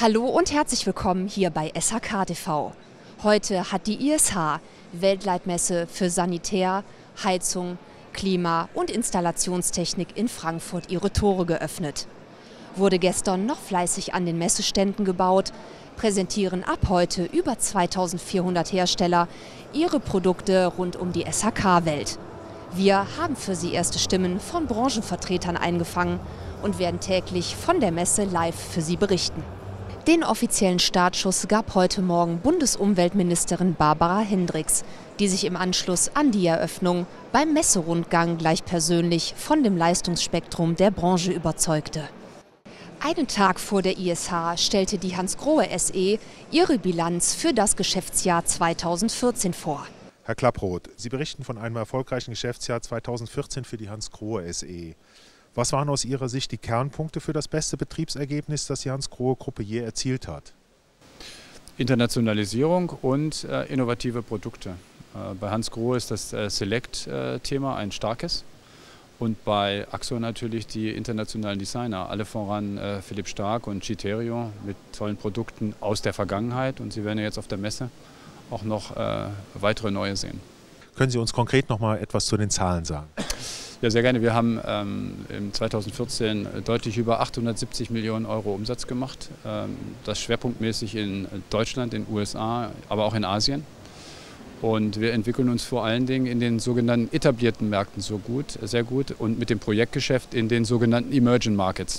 Hallo und herzlich willkommen hier bei SHK TV. Heute hat die ISH, Weltleitmesse für Sanitär, Heizung, Klima- und Installationstechnik in Frankfurt, ihre Tore geöffnet. Wurde gestern noch fleißig an den Messeständen gebaut, präsentieren ab heute über 2400 Hersteller ihre Produkte rund um die SHK-Welt. Wir haben für Sie erste Stimmen von Branchenvertretern eingefangen und werden täglich von der Messe live für Sie berichten. Den offiziellen Startschuss gab heute Morgen Bundesumweltministerin Barbara Hendricks, die sich im Anschluss an die Eröffnung beim Messerundgang gleich persönlich von dem Leistungsspektrum der Branche überzeugte. Einen Tag vor der ISH stellte die Hans Grohe SE ihre Bilanz für das Geschäftsjahr 2014 vor. Herr Klapproth, Sie berichten von einem erfolgreichen Geschäftsjahr 2014 für die Hans Grohe SE. Was waren aus Ihrer Sicht die Kernpunkte für das beste Betriebsergebnis, das die Hans Grohe Gruppe je erzielt hat? Internationalisierung und innovative Produkte. Bei Hans Grohe ist das Select-Thema ein starkes. Und bei AXO natürlich die internationalen Designer, alle voran Philipp Stark und Citerio mit tollen Produkten aus der Vergangenheit. Und Sie werden ja jetzt auf der Messe auch noch weitere neue sehen. Können Sie uns konkret noch mal etwas zu den Zahlen sagen? Ja, sehr gerne. Wir haben im 2014 deutlich über 870 Millionen Euro Umsatz gemacht. Das schwerpunktmäßig in Deutschland, in den USA, aber auch in Asien. Und wir entwickeln uns vor allen Dingen in den sogenannten etablierten Märkten sehr gut und mit dem Projektgeschäft in den sogenannten Emerging Markets.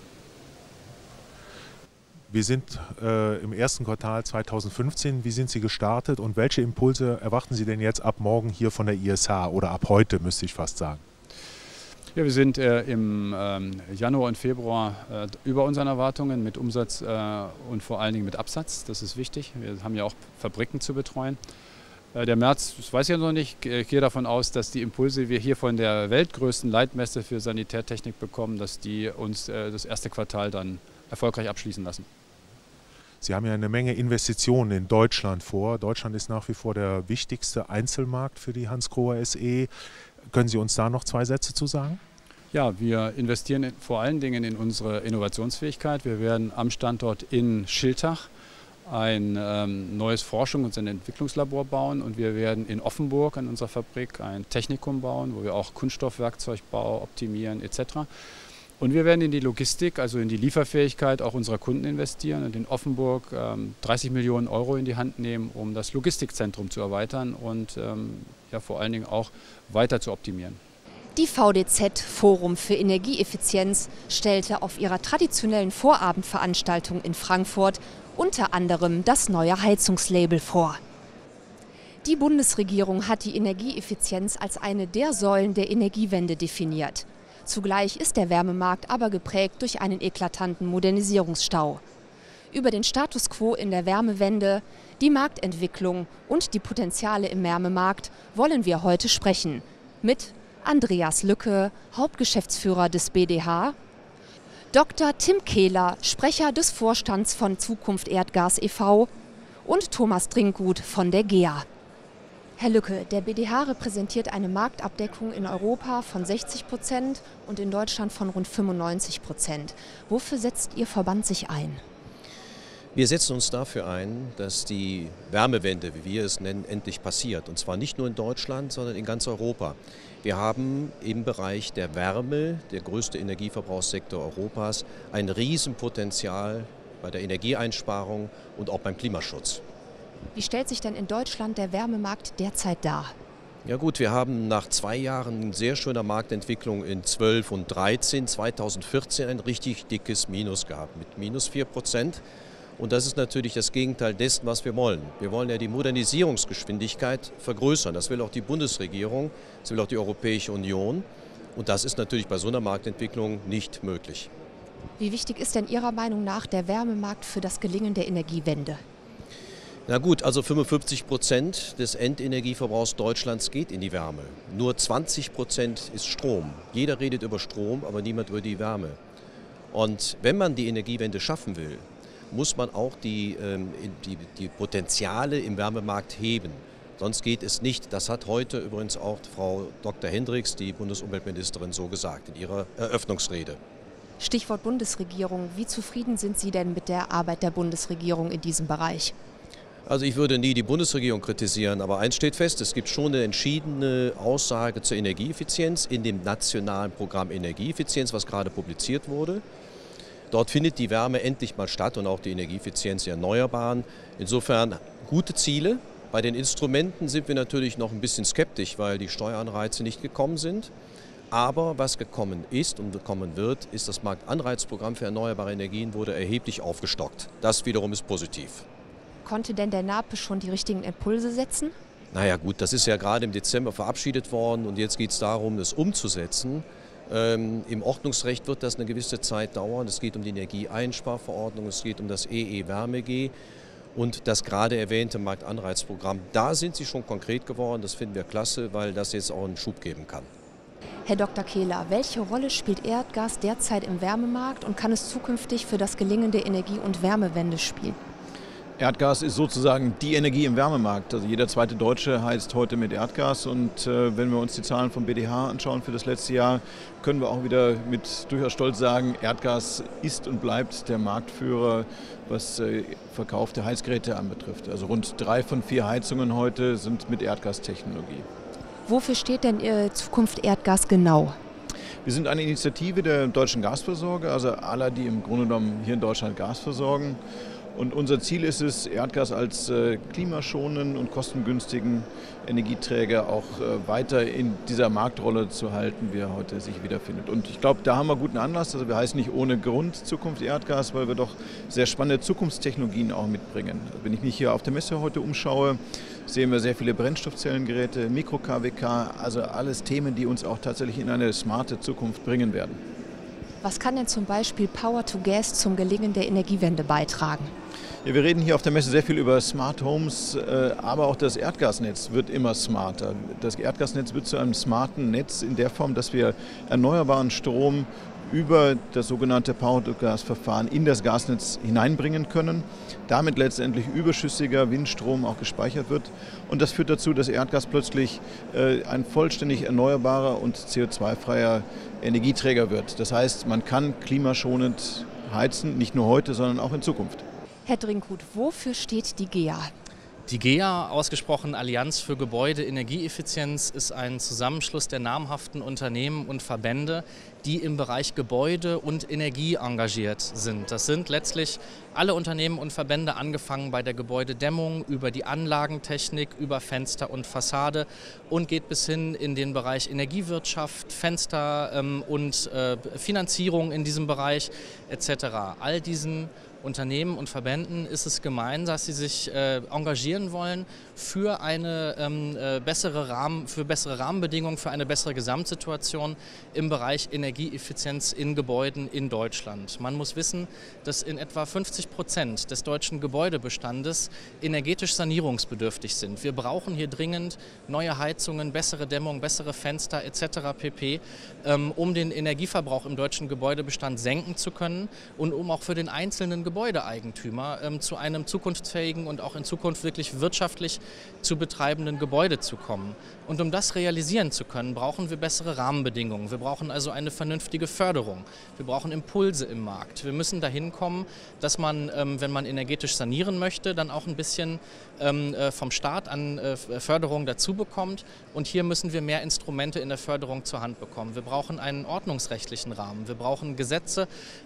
Wir sind im ersten Quartal 2015. Wie sind Sie gestartet und welche Impulse erwarten Sie denn jetzt ab morgen hier von der ISH oder ab heute, müsste ich fast sagen? Ja, wir sind im Januar und Februar über unseren Erwartungen mit Umsatz und vor allen Dingen mit Absatz. Das ist wichtig. Wir haben ja auch Fabriken zu betreuen. Der März, das weiß ich ja noch nicht, ich gehe davon aus, dass die Impulse, die wir hier von der weltgrößten Leitmesse für Sanitärtechnik bekommen, dass die uns das erste Quartal dann erfolgreich abschließen lassen. Sie haben ja eine Menge Investitionen in Deutschland vor. Deutschland ist nach wie vor der wichtigste Einzelmarkt für die Hans Grohe SE. Können Sie uns da noch zwei Sätze zu sagen? Ja, wir investieren vor allen Dingen in unsere Innovationsfähigkeit. Wir werden am Standort in Schiltach ein neues Forschungs- und ein Entwicklungslabor bauen und wir werden in Offenburg an unserer Fabrik ein Technikum bauen, wo wir auch Kunststoffwerkzeugbau optimieren etc. Und wir werden in die Logistik, also in die Lieferfähigkeit auch unserer Kunden investieren und in Offenburg 30 Millionen Euro in die Hand nehmen, um das Logistikzentrum zu erweitern und ja, vor allen Dingen auch weiter zu optimieren. Die VDZ Forum für Energieeffizienz stellte auf ihrer traditionellen Vorabendveranstaltung in Frankfurt unter anderem das neue Heizungslabel vor. Die Bundesregierung hat die Energieeffizienz als eine der Säulen der Energiewende definiert. Zugleich ist der Wärmemarkt aber geprägt durch einen eklatanten Modernisierungsstau. Über den Status quo in der Wärmewende, die Marktentwicklung und die Potenziale im Wärmemarkt wollen wir heute sprechen. Mit Andreas Lücke, Hauptgeschäftsführer des BDH, Dr. Tim Kehler, Sprecher des Vorstands von Zukunft Erdgas e.V. und Thomas Trinkgut von der GEA. Herr Lücke, der BDH repräsentiert eine Marktabdeckung in Europa von 60% und in Deutschland von rund 95%. Wofür setzt Ihr Verband sich ein? Wir setzen uns dafür ein, dass die Wärmewende, wie wir es nennen, endlich passiert. Und zwar nicht nur in Deutschland, sondern in ganz Europa. Wir haben im Bereich der Wärme, der größte Energieverbrauchssektor Europas, ein Riesenpotenzial bei der Energieeinsparung und auch beim Klimaschutz. Wie stellt sich denn in Deutschland der Wärmemarkt derzeit dar? Ja gut, wir haben nach 2 Jahren sehr schöner Marktentwicklung in 12 und 13, 2014 ein richtig dickes Minus gehabt mit minus 4%. Und das ist natürlich das Gegenteil dessen, was wir wollen. Wir wollen ja die Modernisierungsgeschwindigkeit vergrößern. Das will auch die Bundesregierung, das will auch die Europäische Union. Und das ist natürlich bei so einer Marktentwicklung nicht möglich. Wie wichtig ist denn Ihrer Meinung nach der Wärmemarkt für das Gelingen der Energiewende? Na gut, also 55% des Endenergieverbrauchs Deutschlands geht in die Wärme. Nur 20% ist Strom. Jeder redet über Strom, aber niemand über die Wärme. Und wenn man die Energiewende schaffen will, muss man auch die Potenziale im Wärmemarkt heben. Sonst geht es nicht. Das hat heute übrigens auch Frau Dr. Hendricks, die Bundesumweltministerin, so gesagt in ihrer Eröffnungsrede. Stichwort Bundesregierung. Wie zufrieden sind Sie denn mit der Arbeit der Bundesregierung in diesem Bereich? Also ich würde nie die Bundesregierung kritisieren, aber eins steht fest, es gibt schon eine entschiedene Aussage zur Energieeffizienz in dem nationalen Programm Energieeffizienz, was gerade publiziert wurde. Dort findet die Wärme endlich mal statt und auch die Energieeffizienz der Erneuerbaren. Insofern gute Ziele. Bei den Instrumenten sind wir natürlich noch ein bisschen skeptisch, weil die Steueranreize nicht gekommen sind. Aber was gekommen ist und kommen wird, ist das Marktanreizprogramm für erneuerbare Energien wurde erheblich aufgestockt. Das wiederum ist positiv. Konnte denn der NAPE schon die richtigen Impulse setzen? Naja gut, das ist ja gerade im Dezember verabschiedet worden und jetzt geht es darum, das umzusetzen. Im Ordnungsrecht wird das eine gewisse Zeit dauern. Es geht um die Energieeinsparverordnung, es geht um das EE-Wärme-G und das gerade erwähnte Marktanreizprogramm. Da sind sie schon konkret geworden, das finden wir klasse, weil das jetzt auch einen Schub geben kann. Herr Dr. Kehler, welche Rolle spielt Erdgas derzeit im Wärmemarkt und kann es zukünftig für das Gelingen der Energie- und Wärmewende spielen? Erdgas ist sozusagen die Energie im Wärmemarkt. Also jeder zweite Deutsche heizt heute mit Erdgas. Und wenn wir uns die Zahlen vom BDH anschauen für das letzte Jahr, können wir auch wieder mit durchaus Stolz sagen, Erdgas ist und bleibt der Marktführer, was verkaufte Heizgeräte anbetrifft. Also rund 3 von 4 Heizungen heute sind mit Erdgastechnologie. Wofür steht denn in Zukunft Erdgas genau? Wir sind eine Initiative der deutschen Gasversorger, also aller, die im Grunde genommen hier in Deutschland Gas versorgen. Und unser Ziel ist es, Erdgas als klimaschonenden und kostengünstigen Energieträger auch weiter in dieser Marktrolle zu halten, wie er heute sich wiederfindet. Und ich glaube, da haben wir guten Anlass. Also wir heißen nicht ohne Grund Zukunft Erdgas, weil wir doch sehr spannende Zukunftstechnologien auch mitbringen. Wenn ich mich hier auf der Messe heute umschaue, sehen wir sehr viele Brennstoffzellengeräte, Mikro-KWK, also alles Themen, die uns auch tatsächlich in eine smarte Zukunft bringen werden. Was kann denn zum Beispiel Power-to-Gas zum Gelingen der Energiewende beitragen? Ja, wir reden hier auf der Messe sehr viel über Smart Homes, aber auch das Erdgasnetz wird immer smarter. Das Erdgasnetz wird zu einem smarten Netz in der Form, dass wir erneuerbaren Strom über das sogenannte Power-to-Gas-Verfahren in das Gasnetz hineinbringen können, damit letztendlich überschüssiger Windstrom auch gespeichert wird. Und das führt dazu, dass Erdgas plötzlich ein vollständig erneuerbarer und CO2-freier Energieträger wird. Das heißt, man kann klimaschonend heizen, nicht nur heute, sondern auch in Zukunft. Herr Drinkhut, wofür steht die GEA? Die GEA, ausgesprochen Allianz für Gebäude-Energieeffizienz, ist ein Zusammenschluss der namhaften Unternehmen und Verbände, die im Bereich Gebäude und Energie engagiert sind. Das sind letztlich alle Unternehmen und Verbände, angefangen bei der Gebäudedämmung, über die Anlagentechnik, über Fenster und Fassade und geht bis hin in den Bereich Energiewirtschaft, Fenster und Finanzierung in diesem Bereich etc. All diesen Unternehmen und Verbänden ist es gemein, dass sie sich engagieren wollen für eine bessere Rahmenbedingungen, für eine bessere Gesamtsituation im Bereich Energieeffizienz in Gebäuden in Deutschland. Man muss wissen, dass in etwa 50% des deutschen Gebäudebestandes energetisch sanierungsbedürftig sind. Wir brauchen hier dringend neue Heizungen, bessere Dämmung, bessere Fenster etc. pp., um den Energieverbrauch im deutschen Gebäudebestand senken zu können und um auch für den einzelnen Gebäudeeigentümer zu einem zukunftsfähigen und auch in Zukunft wirklich wirtschaftlich zu betreibenden Gebäude zu kommen. Und um das realisieren zu können, brauchen wir bessere Rahmenbedingungen. Wir brauchen also eine vernünftige Förderung. Wir brauchen Impulse im Markt. Wir müssen dahin kommen, dass man, wenn man energetisch sanieren möchte, dann auch ein bisschen vom Staat an Förderung dazu bekommt. Und hier müssen wir mehr Instrumente in der Förderung zur Hand bekommen. Wir brauchen einen ordnungsrechtlichen Rahmen. Wir brauchen Gesetze,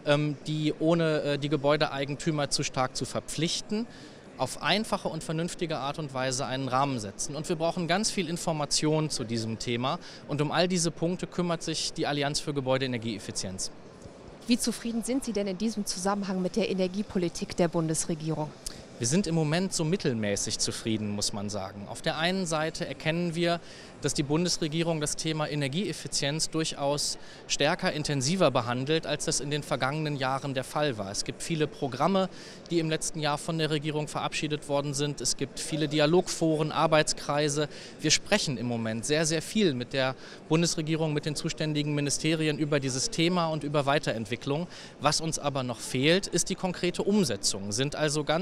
die ohne die Gebäudeeigentümer zu stark zu verpflichten, auf einfache und vernünftige Art und Weise einen Rahmen setzen. Und wir brauchen ganz viel Information zu diesem Thema. Und um all diese Punkte kümmert sich die Allianz für Gebäudeenergieeffizienz. Wie zufrieden sind Sie denn in diesem Zusammenhang mit der Energiepolitik der Bundesregierung? Wir sind im Moment so mittelmäßig zufrieden, muss man sagen. Auf der einen Seite erkennen wir, dass die Bundesregierung das Thema Energieeffizienz durchaus stärker, intensiver behandelt, als das in den vergangenen Jahren der Fall war. Es gibt viele Programme, die im letzten Jahr von der Regierung verabschiedet worden sind. Es gibt viele Dialogforen, Arbeitskreise. Wir sprechen im Moment sehr, sehr viel mit der Bundesregierung, mit den zuständigen Ministerien über dieses Thema und über Weiterentwicklung. Was uns aber noch fehlt, ist die konkrete Umsetzung. Sind also ganz konkret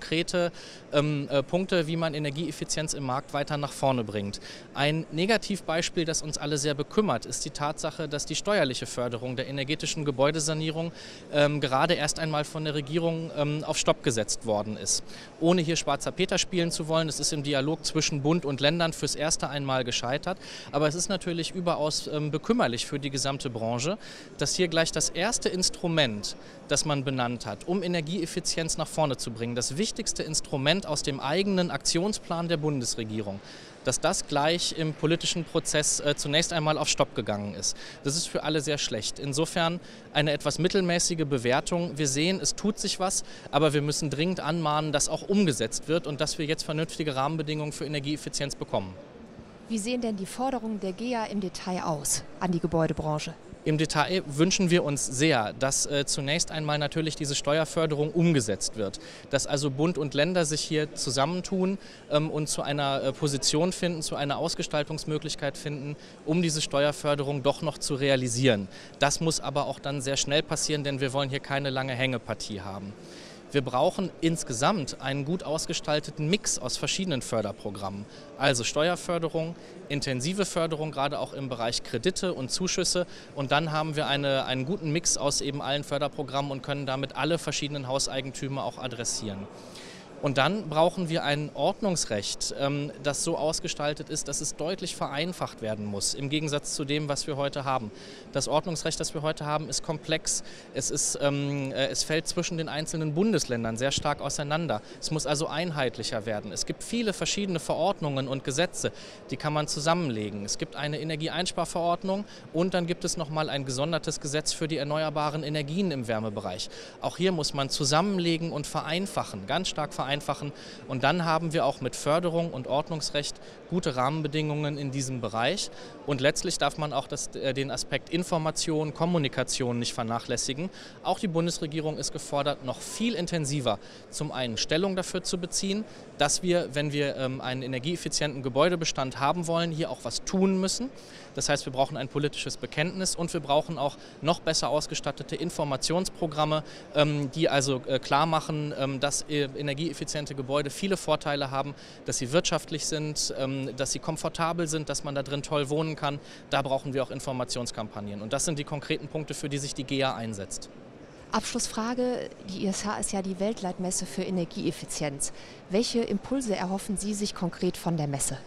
konkrete Punkte, wie man Energieeffizienz im Markt weiter nach vorne bringt. Ein Negativbeispiel, das uns alle sehr bekümmert, ist die Tatsache, dass die steuerliche Förderung der energetischen Gebäudesanierung gerade erst einmal von der Regierung auf Stopp gesetzt worden ist. Ohne hier Schwarzer Peter spielen zu wollen, es ist im Dialog zwischen Bund und Ländern fürs erste einmal gescheitert, aber es ist natürlich überaus bekümmerlich für die gesamte Branche, dass hier gleich das erste Instrument, das man benannt hat, um Energieeffizienz nach vorne zu bringen, das wichtigste Instrument aus dem eigenen Aktionsplan der Bundesregierung, dass das gleich im politischen Prozess zunächst einmal auf Stopp gegangen ist. Das ist für alle sehr schlecht. Insofern eine etwas mittelmäßige Bewertung. Wir sehen, es tut sich was, aber wir müssen dringend anmahnen, dass auch umgesetzt wird und dass wir jetzt vernünftige Rahmenbedingungen für Energieeffizienz bekommen. Wie sehen denn die Forderungen der GEA im Detail aus an die Gebäudebranche? Im Detail wünschen wir uns sehr, dass zunächst einmal natürlich diese Steuerförderung umgesetzt wird, dass also Bund und Länder sich hier zusammentun und zu einer Position finden, zu einer Ausgestaltungsmöglichkeit finden, um diese Steuerförderung doch noch zu realisieren. Das muss aber auch dann sehr schnell passieren, denn wir wollen hier keine lange Hängepartie haben. Wir brauchen insgesamt einen gut ausgestalteten Mix aus verschiedenen Förderprogrammen, also Steuerförderung, intensive Förderung, gerade auch im Bereich Kredite und Zuschüsse, und dann haben wir einen guten Mix aus eben allen Förderprogrammen und können damit alle verschiedenen Hauseigentümer auch adressieren. Und dann brauchen wir ein Ordnungsrecht, das so ausgestaltet ist, dass es deutlich vereinfacht werden muss, im Gegensatz zu dem, was wir heute haben. Das Ordnungsrecht, das wir heute haben, ist komplex. Es fällt zwischen den einzelnen Bundesländern sehr stark auseinander. Es muss also einheitlicher werden. Es gibt viele verschiedene Verordnungen und Gesetze, die kann man zusammenlegen. Es gibt eine Energieeinsparverordnung und dann gibt es nochmal ein gesondertes Gesetz für die erneuerbaren Energien im Wärmebereich. Auch hier muss man zusammenlegen und vereinfachen, ganz stark vereinfachen. Und dann haben wir auch mit Förderung und Ordnungsrecht gute Rahmenbedingungen in diesem Bereich. Und letztlich darf man auch den Aspekt Information, Kommunikation nicht vernachlässigen. Auch die Bundesregierung ist gefordert, noch viel intensiver zum einen Stellung dafür zu beziehen, dass wir, wenn wir einen energieeffizienten Gebäudebestand haben wollen, hier auch was tun müssen. Das heißt, wir brauchen ein politisches Bekenntnis und wir brauchen auch noch besser ausgestattete Informationsprogramme, die also klar machen, dass energieeffiziente Gebäude viele Vorteile haben, dass sie wirtschaftlich sind, dass sie komfortabel sind, dass man da drin toll wohnen kann. Da brauchen wir auch Informationskampagnen. Und das sind die konkreten Punkte, für die sich die GEA einsetzt. Abschlussfrage, die ISH ist ja die Weltleitmesse für Energieeffizienz. Welche Impulse erhoffen Sie sich konkret von der Messe?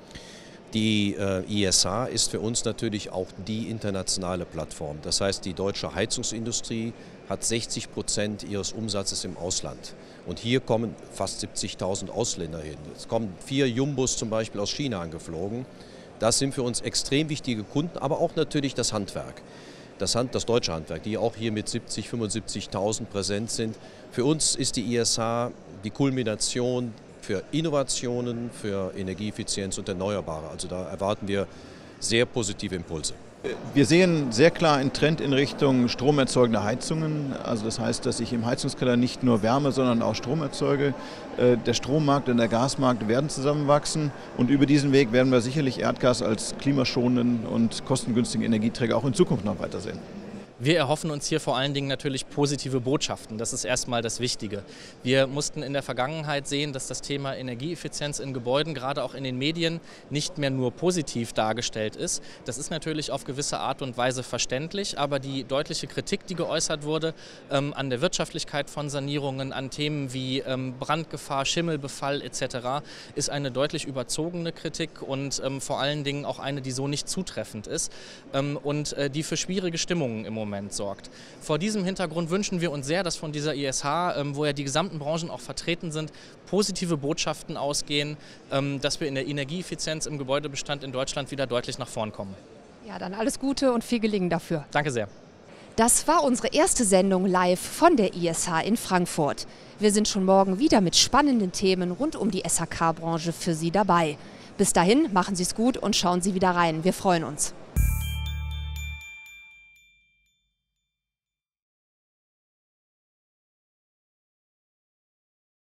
Die ISH ist für uns natürlich auch die internationale Plattform. Das heißt, die deutsche Heizungsindustrie hat 60% ihres Umsatzes im Ausland. Und hier kommen fast 70.000 Ausländer hin. Es kommen 4 Jumbos zum Beispiel aus China angeflogen. Das sind für uns extrem wichtige Kunden, aber auch natürlich das Handwerk. Das deutsche Handwerk, die auch hier mit 70.000, 75.000 präsent sind. Für uns ist die ISH die Kulmination für Innovationen, für Energieeffizienz und Erneuerbare. Also da erwarten wir sehr positive Impulse. Wir sehen sehr klar einen Trend in Richtung stromerzeugende Heizungen. Also das heißt, dass ich im Heizungskeller nicht nur Wärme, sondern auch Strom erzeuge. Der Strommarkt und der Gasmarkt werden zusammenwachsen und über diesen Weg werden wir sicherlich Erdgas als klimaschonenden und kostengünstigen Energieträger auch in Zukunft noch weitersehen. Wir erhoffen uns hier vor allen Dingen natürlich positive Botschaften. Das ist erstmal das Wichtige. Wir mussten in der Vergangenheit sehen, dass das Thema Energieeffizienz in Gebäuden, gerade auch in den Medien, nicht mehr nur positiv dargestellt ist. Das ist natürlich auf gewisse Art und Weise verständlich, aber die deutliche Kritik, die geäußert wurde an der Wirtschaftlichkeit von Sanierungen, an Themen wie Brandgefahr, Schimmelbefall etc., ist eine deutlich überzogene Kritik und vor allen Dingen auch eine, die so nicht zutreffend ist und die für schwierige Stimmungen im Moment sorgt. Vor diesem Hintergrund wünschen wir uns sehr, dass von dieser ISH, wo ja die gesamten Branchen auch vertreten sind, positive Botschaften ausgehen, dass wir in der Energieeffizienz im Gebäudebestand in Deutschland wieder deutlich nach vorn kommen. Ja, dann alles Gute und viel Gelingen dafür. Danke sehr. Das war unsere erste Sendung live von der ISH in Frankfurt. Wir sind schon morgen wieder mit spannenden Themen rund um die SHK-Branche für Sie dabei. Bis dahin, machen Sie es gut und schauen Sie wieder rein. Wir freuen uns.